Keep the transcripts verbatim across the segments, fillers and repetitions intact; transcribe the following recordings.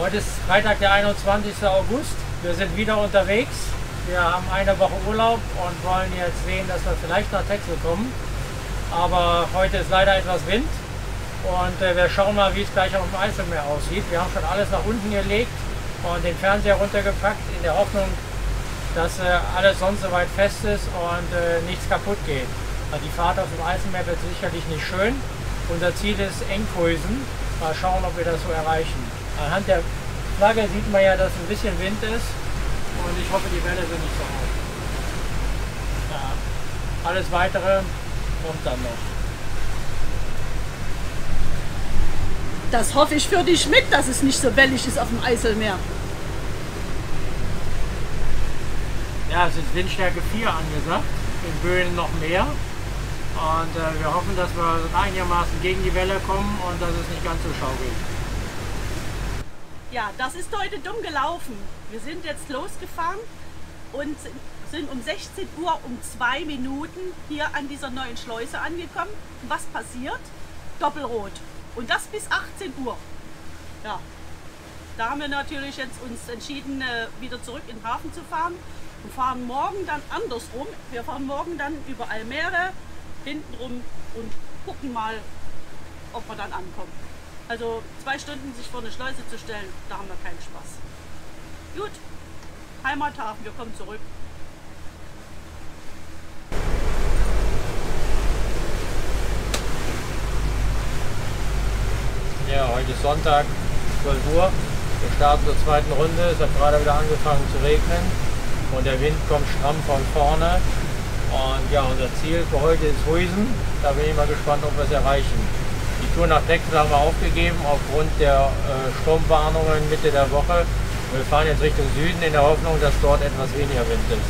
Heute ist Freitag, der einundzwanzigste August. Wir sind wieder unterwegs. Wir haben eine Woche Urlaub und wollen jetzt sehen, dass wir vielleicht nach Texel kommen. Aber heute ist leider etwas Wind und äh, wir schauen mal, wie es gleich auf dem Eiselmeer aussieht. Wir haben schon alles nach unten gelegt und den Fernseher runtergepackt, in der Hoffnung, dass äh, alles sonst soweit fest ist und äh, nichts kaputt geht. Also die Fahrt auf dem Eiselmeer wird sicherlich nicht schön. Unser Ziel ist Enkhuizen. Mal schauen, ob wir das so erreichen. Anhand der Flagge sieht man ja, dass ein bisschen Wind ist. Und ich hoffe, die Welle sind nicht so hoch. Ja, alles Weitere kommt dann noch. Das hoffe ich für dich mit, dass es nicht so wellig ist auf dem Eiselmeer. Ja, es ist Windstärke vier angesagt, in Böen noch mehr. Und äh, wir hoffen, dass wir einigermaßen gegen die Welle kommen und dass es nicht ganz so schaukelt. Ja, das ist heute dumm gelaufen. Wir sind jetzt losgefahren und sind um sechzehn Uhr um zwei Minuten hier an dieser neuen Schleuse angekommen. Was passiert? Doppelrot. Und das bis achtzehn Uhr. Ja, da haben wir natürlich jetzt uns entschieden, wieder zurück in den Hafen zu fahren und fahren morgen dann andersrum. Wir fahren morgen dann über Almere hintenrum und gucken mal, ob wir dann ankommen. Also zwei Stunden sich vor eine Schleuse zu stellen, da haben wir keinen Spaß. Gut, Heimathafen, wir kommen zurück. Ja, heute ist Sonntag, zwölf Uhr. Wir starten zur zweiten Runde. Es hat gerade wieder angefangen zu regnen und der Wind kommt stramm von vorne. Und ja, unser Ziel für heute ist Huizen. Da bin ich mal gespannt, ob wir es erreichen. Die Tour nach Texel haben wir aufgegeben aufgrund der äh, Sturmwarnungen Mitte der Woche. Wir fahren jetzt Richtung Süden in der Hoffnung, dass dort etwas weniger Wind ist.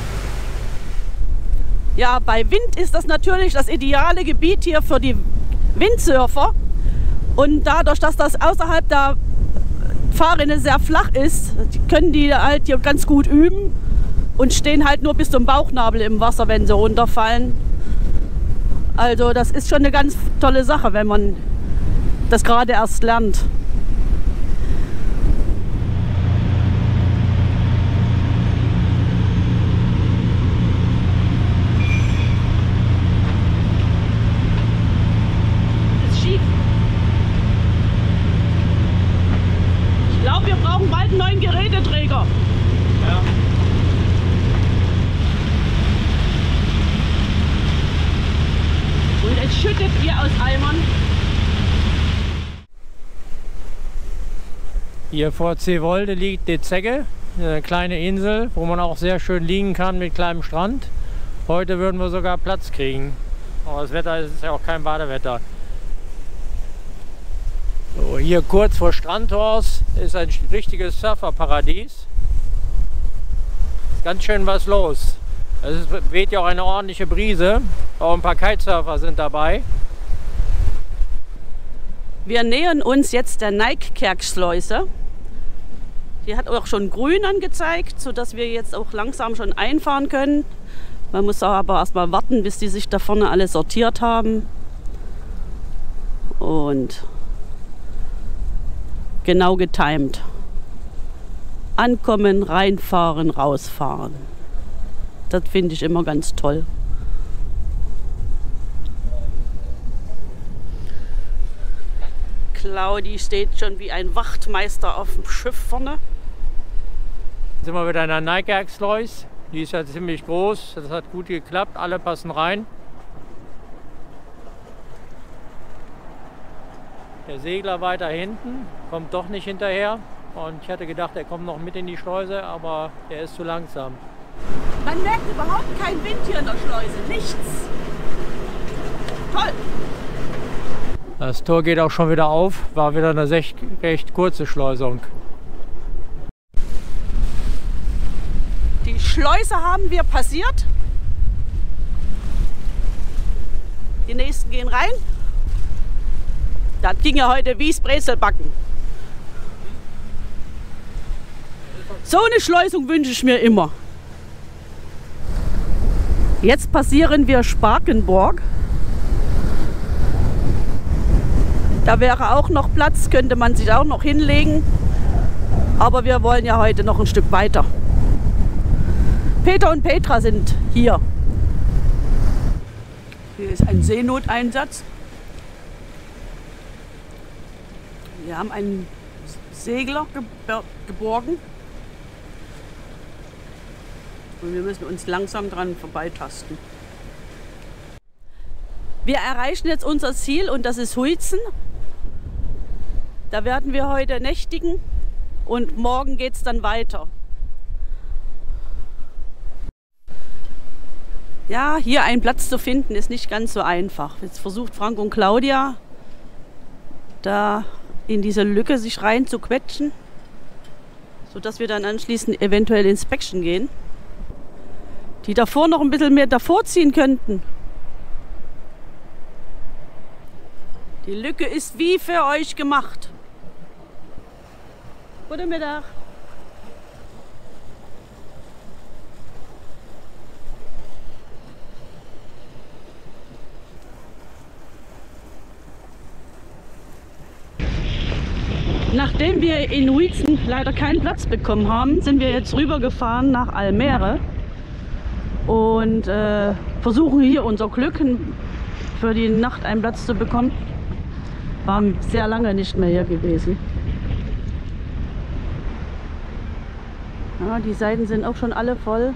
Ja, bei Wind ist das natürlich das ideale Gebiet hier für die Windsurfer. Und dadurch, dass das außerhalb der Fahrrinne sehr flach ist, können die halt hier ganz gut üben und stehen halt nur bis zum Bauchnabel im Wasser, wenn sie runterfallen. Also das ist schon eine ganz tolle Sache, wenn man das gerade erst lernt. Das ist schief. Ich glaube, wir brauchen bald einen neuen Geräteträger. Ja. Und es schüttet hier aus Eimern. Hier vor Zeewolde liegt die Zegge, eine kleine Insel, wo man auch sehr schön liegen kann mit kleinem Strand. Heute würden wir sogar Platz kriegen. Aber das Wetter ist ja auch kein Badewetter. So, hier kurz vor Strandhorst ist ein richtiges Surferparadies. Ist ganz schön was los. Es weht ja auch eine ordentliche Brise. Auch ein paar Kitesurfer sind dabei. Wir nähern uns jetzt der Nijkerkschleuse. Die hat auch schon grün angezeigt, sodass wir jetzt auch langsam schon einfahren können. Man muss aber erstmal warten, bis die sich da vorne alle sortiert haben. Und genau getimt. Ankommen, reinfahren, rausfahren. Das finde ich immer ganz toll. Claudi steht schon wie ein Wachtmeister auf dem Schiff vorne. Jetzt sind wir wieder in der Nijkerkschleuse. Die ist ja ziemlich groß. Das hat gut geklappt. Alle passen rein. Der Segler weiter hinten kommt doch nicht hinterher. Und ich hatte gedacht, er kommt noch mit in die Schleuse, aber er ist zu langsam. Man merkt überhaupt keinen Wind hier in der Schleuse. Nichts. Toll. Das Tor geht auch schon wieder auf. War wieder eine recht, recht kurze Schleusung. Die Schleuse haben wir passiert. Die nächsten gehen rein. Das ging ja heute wie's Brezelbacken. So eine Schleusung wünsche ich mir immer. Jetzt passieren wir Spakenburg. Da wäre auch noch Platz, könnte man sich auch noch hinlegen. Aber wir wollen ja heute noch ein Stück weiter. Peter und Petra sind hier. Hier ist ein Seenoteinsatz. Wir haben einen Segler geborgen. Und wir müssen uns langsam dran vorbeitasten. Wir erreichen jetzt unser Ziel und das ist Huizen. Da werden wir heute nächtigen und morgen geht es dann weiter. Ja, hier einen Platz zu finden ist nicht ganz so einfach. Jetzt versucht Frank und Claudia da in diese Lücke sich rein zu quetschen, sodass wir dann anschließend eventuell ins Päckchen gehen. Die davor noch ein bisschen mehr davor ziehen könnten. Die Lücke ist wie für euch gemacht. Guten Mittag. Nachdem wir in Huizen leider keinen Platz bekommen haben, sind wir jetzt rübergefahren nach Almere und äh, versuchen hier unser Glück für die Nacht einen Platz zu bekommen. Waren sehr lange nicht mehr hier gewesen. Ja, die Seiten sind auch schon alle voll.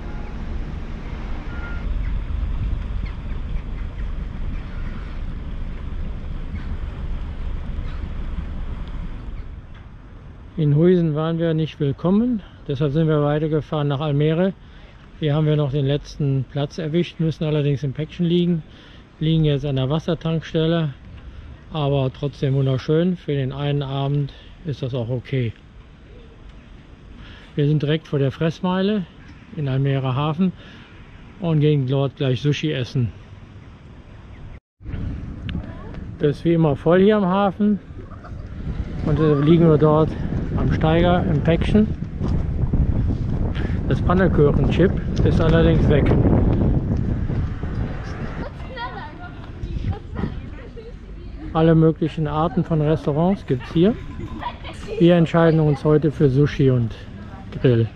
In Huizen waren wir nicht willkommen, deshalb sind wir weitergefahren nach Almere. Hier haben wir noch den letzten Platz erwischt, müssen allerdings im Päckchen liegen. Liegen jetzt an der Wassertankstelle, aber trotzdem wunderschön. Für den einen Abend ist das auch okay. Wir sind direkt vor der Fressmeile in Almere Hafen und gehen dort gleich Sushi essen. Das ist wie immer voll hier am Hafen und äh, liegen wir dort am Steiger im Päckchen. Das Pannekuchen-Chip ist allerdings weg. Alle möglichen Arten von Restaurants gibt es hier. Wir entscheiden uns heute für Sushi und Grill.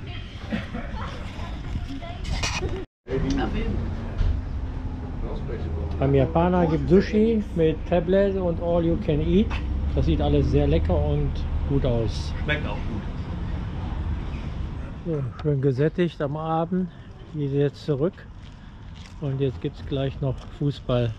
Beim Japaner gibt es Sushi mit Tablet und All You Can Eat. Das sieht alles sehr lecker und gut aus. Schmeckt auch gut. So, schön gesättigt am Abend. Wir sind jetzt zurück und jetzt gibt es gleich noch Fußball.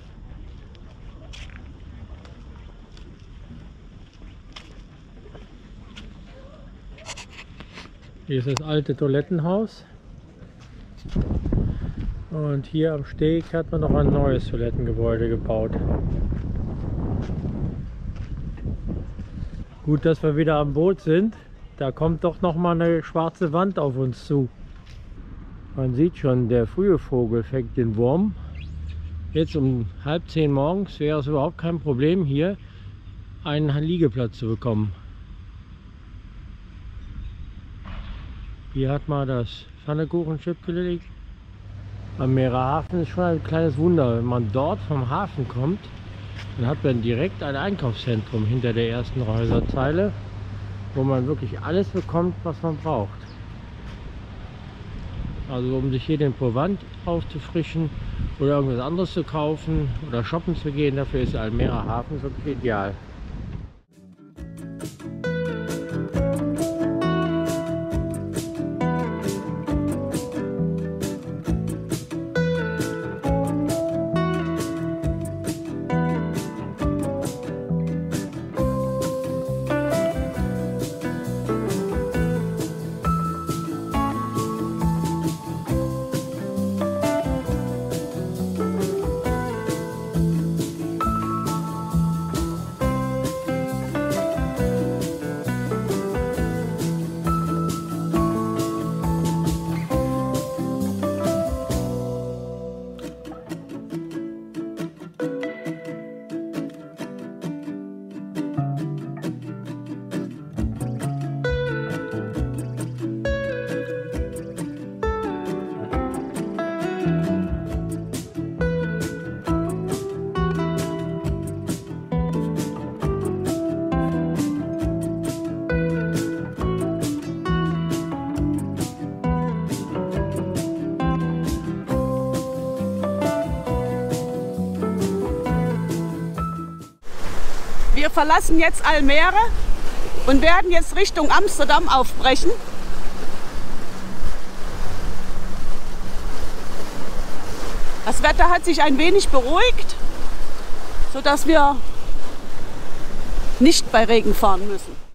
Hier ist das alte Toilettenhaus und hier am Steg hat man noch ein neues Toilettengebäude gebaut. Gut, dass wir wieder am Boot sind. Da kommt doch noch mal eine schwarze Wand auf uns zu. Man sieht schon, der frühe Vogel fängt den Wurm. Jetzt um halb zehn morgens wäre es überhaupt kein Problem, hier einen Liegeplatz zu bekommen. Hier hat man das Pfannekuchen-Chip gelegt. Almere Hafen ist schon ein kleines Wunder. Wenn man dort vom Hafen kommt, dann hat man direkt ein Einkaufszentrum hinter der ersten Häuserzeile, wo man wirklich alles bekommt, was man braucht. Also um sich hier den Provant aufzufrischen oder irgendwas anderes zu kaufen oder shoppen zu gehen, dafür ist Almere Hafen wirklich ideal. Wir verlassen jetzt Almere und werden jetzt Richtung Amsterdam aufbrechen. Das Wetter hat sich ein wenig beruhigt, sodass wir nicht bei Regen fahren müssen.